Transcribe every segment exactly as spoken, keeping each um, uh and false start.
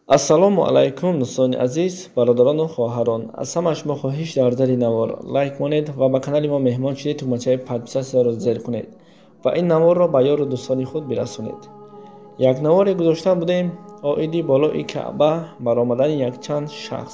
ассалому алайкум дӯстони азиз, бародарону хоҳарон. Аз ҳама шумо хоҳиш дар зери навор лайк монед ва ба канали мо меҳмон шудед тӯгмачаи подписатсияро зер кунед ва ин наворро ба ёру дӯстони худ бирасонед. Як наворе гузошта будем оиди болои Каъба баромадани якчанд шахс.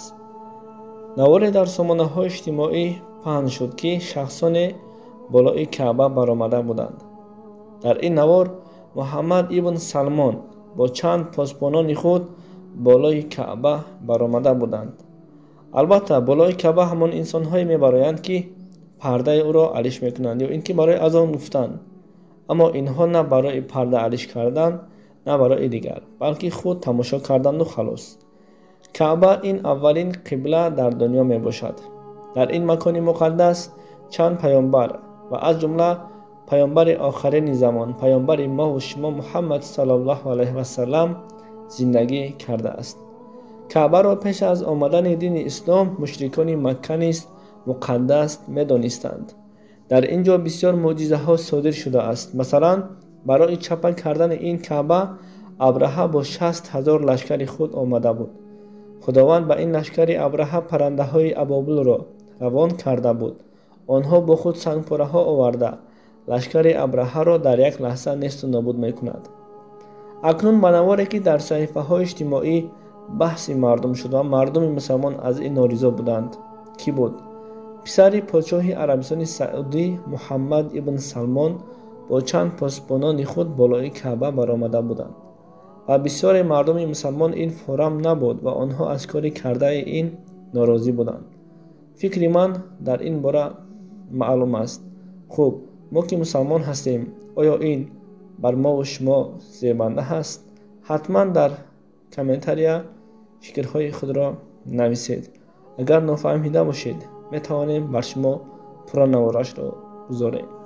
Наворе дар сомонаҳои иҷтимоӣ паҳн шуд ки шахсоне болои Каъба баромада буданд. Дар ин навор Муҳаммад ибн Салмон бо чанд посбонони худ болои Каъба баромада буданд. Албатта болои Каъба ҳамон инсонҳое мебароянд ки пардаи ӯро алиш мекунанд ё ин ки барои аз он гуфтанд. Аммо инҳо на барои парда алиш кардан, на барои дигар, балки худ тамошо карданду халос. Каъба ин аввалин қибла дар дунё мебошад. Дар ин макони муқаддас чанд паёнбар ва аз ҷумла паёнбари охирини замон, паёнбари мо ва шумо Муҳаммад саллаллоҳу алайҳи ва саллам зиндагӣ кардааст. Каъбаро пеш аз омадани дини ислом мушрикони Макка низ муқаддас медонистанд. Дар ин ҷо бисёр мӯъҷизаҳо содир шудааст. Масалан, барои чапа кардани ин Каъба Абраҳа бо шаст ҳазор лашкари худ омада буд. Худованд ба ин лашкари Абраҳа паррандаҳои абобилро равон карда буд. Онҳо бо худ сангпораҳо оварда лашкари Абраҳаро дар як лаҳза несту нобуд мекунад. Акнун ба наворе ки дар саҳифаҳои иҷтимоӣ баҳси мардум шуд ва мардуми мусалмон аз ин норизо буданд. Ки буд? Писари подшоҳи Арабистони Саудӣ Муҳаммад ибн Салмон бо чанд посбонони худ болои Каъба баромада буданд. Ва бисёре мардуми мусалмон ин форам набуд ва онҳо аз кори кардаи ин норозӣ буданд. Фикри ман дар ин бора маълум аст. Хуб, мо ки мусалмон ҳастем, оё ин бар мо ва шумо зебанда ҳаст? Ҳатман дар комментария фикрҳои худро нависед. Агар нофаҳмида бошед, метавонем бар шумо пурра наворашро гузорем.